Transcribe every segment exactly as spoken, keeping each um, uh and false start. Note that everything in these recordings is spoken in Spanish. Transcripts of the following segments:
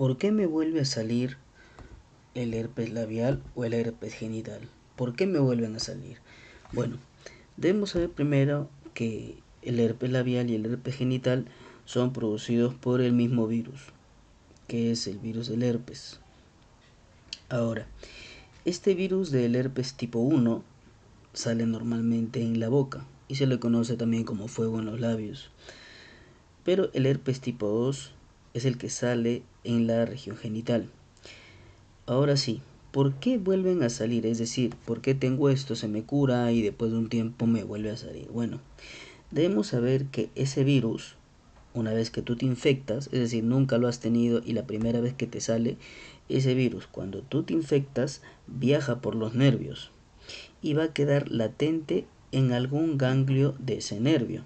¿Por qué me vuelve a salir el herpes labial o el herpes genital? ¿Por qué me vuelven a salir? Bueno, debemos saber primero que el herpes labial y el herpes genital son producidos por el mismo virus, que es el virus del herpes. Ahora, este virus del herpes tipo uno sale normalmente en la boca y se le conoce también como fuego en los labios. Pero el herpes tipo dos es el que sale en la región genital. Ahora sí, ¿por qué vuelven a salir? Es decir, ¿por qué tengo esto, se me cura y después de un tiempo me vuelve a salir? Bueno, debemos saber que ese virus, una vez que tú te infectas, es decir, nunca lo has tenido y la primera vez que te sale, ese virus, cuando tú te infectas, viaja por los nervios y va a quedar latente en algún ganglio de ese nervio.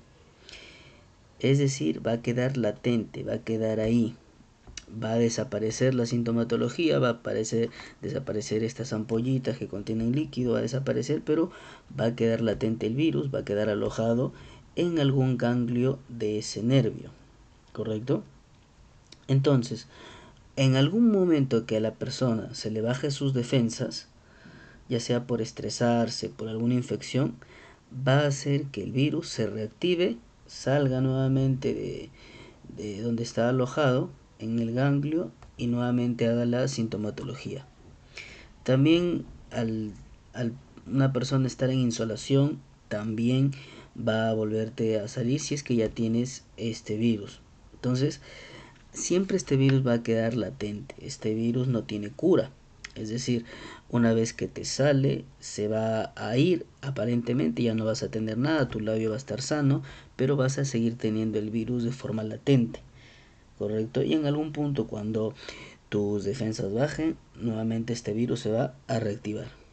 Es decir, va a quedar latente, va a quedar ahí. Va a desaparecer la sintomatología, va a aparecer, desaparecer estas ampollitas que contienen líquido, va a desaparecer, pero va a quedar latente el virus, va a quedar alojado en algún ganglio de ese nervio, ¿correcto? Entonces, en algún momento que a la persona se le baje sus defensas, ya sea por estresarse, por alguna infección, va a hacer que el virus se reactive, salga nuevamente de, de donde está alojado, en el ganglio, y nuevamente haga la sintomatología. También al, al una persona estar en insolación, también va a volverte a salir si es que ya tienes este virus. Entonces, siempre este virus va a quedar latente. Este virus no tiene cura. Es decir, una vez que te sale, se va a ir, aparentemente ya no vas a tener nada, tu labio va a estar sano, pero vas a seguir teniendo el virus de forma latente, ¿correcto? Y en algún punto cuando tus defensas bajen, nuevamente este virus se va a reactivar.